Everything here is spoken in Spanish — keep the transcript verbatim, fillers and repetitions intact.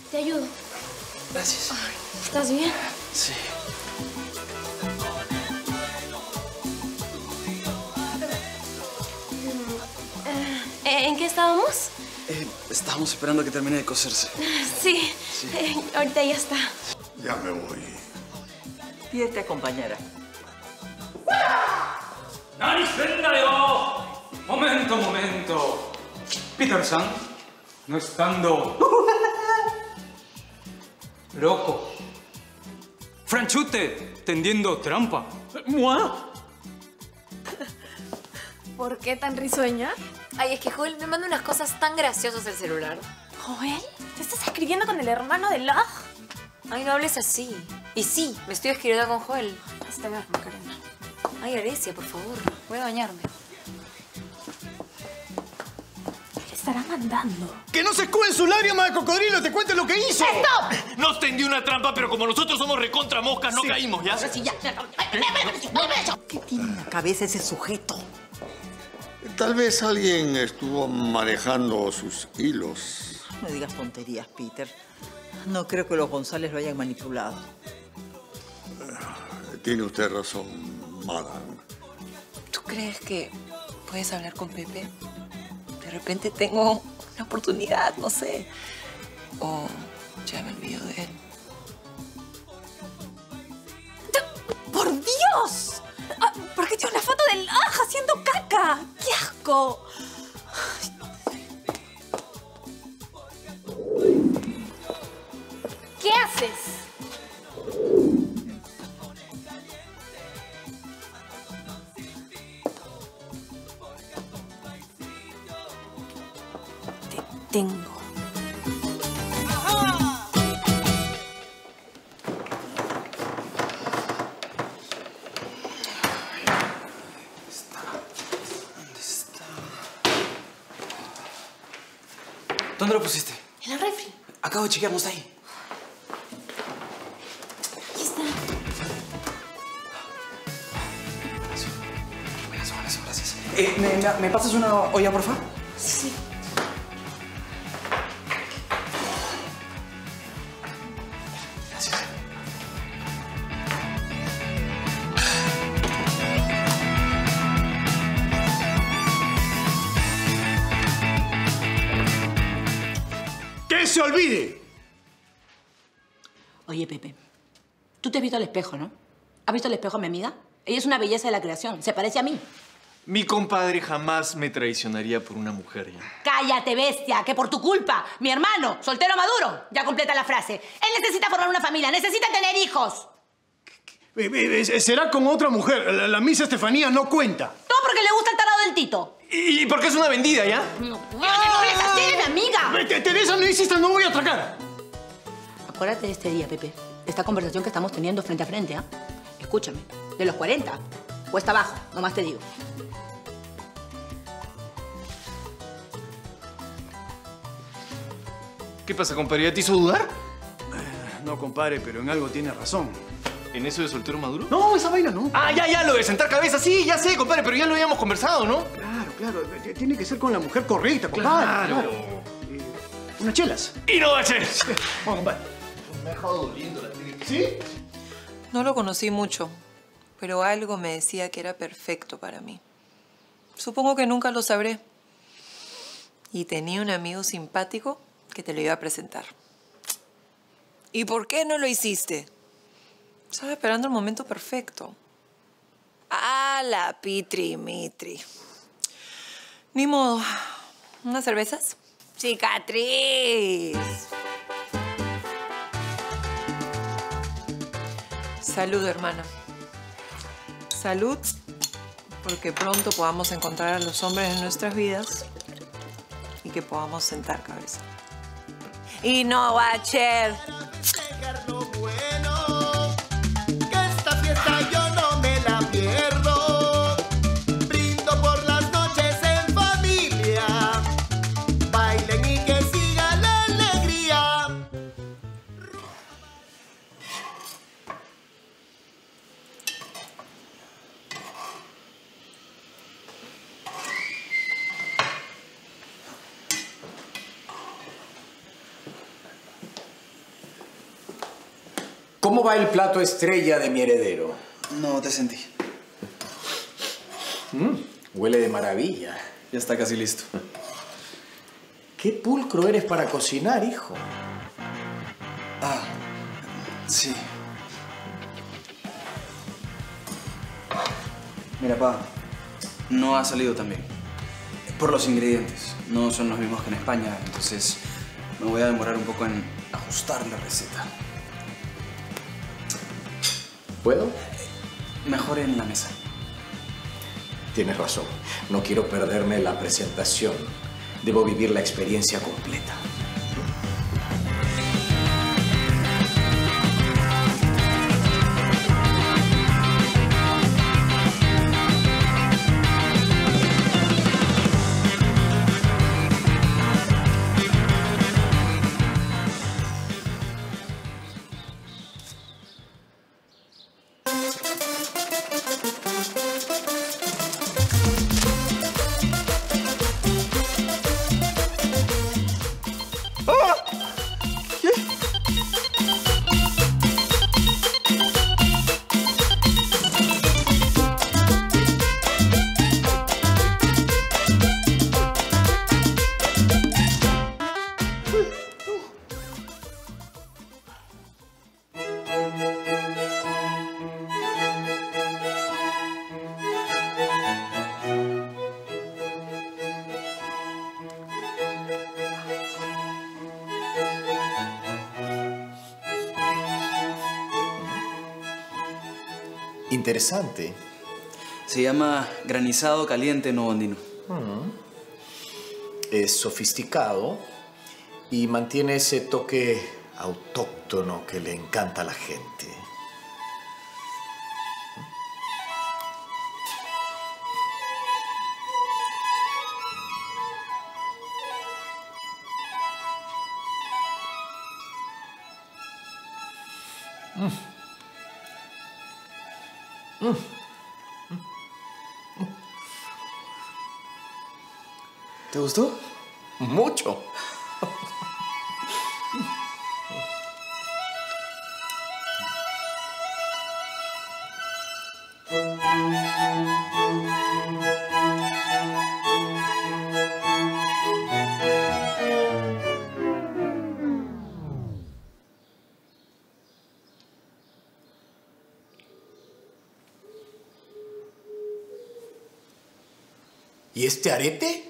Te ayudo. Gracias. Ay, ¿estás bien? Sí. Eh, ¿En qué estábamos? Eh, estábamos esperando a que termine de coserse. Sí. Sí. Eh, ahorita ya está. Ya me voy. Y él te acompañará. ¡Nani yo! Momento, momento. Peter-san, no estando... loco. Franchute, tendiendo trampa. ¿Moi? ¿Por qué tan risueña? Ay, es que Joel me manda unas cosas tan graciosas el celular. ¿Joel? ¿Te estás escribiendo con el hermano de Log? Ay, no hables así. Y sí, me estoy escribiendo con Joel. Hasta ver, Macarena. Ay, Arecia, por favor. Voy a bañarme. ¿Qué estará mandando? ¡Que no se escuden sus lágrimas de cocodrilo! ¡Te cuente lo que hizo! ¡Stop! Nos tendió una trampa, pero como nosotros somos recontra moscas, no caímos, ¿ya? Sí, ya. ¿Qué tiene en la cabeza ese sujeto? Tal vez alguien estuvo manejando sus hilos. No digas tonterías, Peter. No creo que los González lo hayan manipulado. Tiene usted razón, madame. ¿Tú crees que puedes hablar con Pepe? De repente tengo una oportunidad, no sé. O ya me olvido de él. ¡Por Dios! Ah, ¿por qué tiene una foto del Aj haciendo caca? ¡Qué asco! ¿Qué haces? Te tengo. ¿Dónde lo pusiste? En la refri. Acabo de chequear, no está ahí. Aquí está. Eso, eso, gracias. Eh, ¿me, me, ¿Me pasas una olla, por favor? Sí. Gracias. ¡Que se olvide! Oye, Pepe, tú te has visto al espejo, ¿no? ¿Has visto al espejo a mi amiga? Ella es una belleza de la creación. Se parece a mí. Mi compadre jamás me traicionaría por una mujer, ya. Cállate, bestia, que por tu culpa, mi hermano, soltero maduro, ya completa la frase. Él necesita formar una familia, necesita tener hijos. Eh, eh, Será con otra mujer. La, la misa Estefanía no cuenta. Todo porque le gusta el tarado del Tito. ¿Y por qué es una vendida, ya? No, no hables así de mi amiga. Eh, Teresa, no insistas, no voy a atracar. Acuérdate de este día, Pepe. De esta conversación que estamos teniendo frente a frente, ¿ah? Escúchame, de los cuarenta, cuesta abajo, nomás te digo. ¿Qué pasa, compadre? ¿Ya te hizo dudar? No, compadre, pero en algo tiene razón. ¿En eso de soltero maduro? No, esa vaina no. Ah, ya, ya, lo de sentar cabeza. Sí, ya sé, compadre, pero ya lo habíamos conversado, ¿no? Claro, claro. Tiene que ser con la mujer correcta, compadre. Claro. Eh, unas chelas. Y no va a ser. Vamos, compadre. Me ha dejado doliendo la tele. ¿Sí? No lo conocí mucho, pero algo me decía que era perfecto para mí. Supongo que nunca lo sabré. Y tenía un amigo simpático que te lo iba a presentar. ¿Y por qué no lo hiciste? Estaba esperando el momento perfecto. Ah, la pitri mitri. Ni modo. ¿Unas cervezas? ¡Cicatriz! Salud, hermana. Salud, porque pronto podamos encontrar a los hombres en nuestras vidas y que podamos sentar cabeza. Y no, Watcher. ¿Cómo va el plato estrella de mi heredero? No te sentí. Mm, huele de maravilla. Ya está casi listo. Qué pulcro eres para cocinar, hijo. Ah, sí. Mira, pa, no ha salido tan bien. Por los ingredientes. No son los mismos que en España, entonces me voy a demorar un poco en ajustar la receta. ¿Puedo? Mejor en la mesa. Tienes razón. No quiero perderme la presentación. Debo vivir la experiencia completa. Interesante. Se llama granizado caliente no andino. Mm. Es sofisticado y mantiene ese toque autóctono que le encanta a la gente. Mm. Mm. ¿Te gustó? Mucho. ¿Y este arete?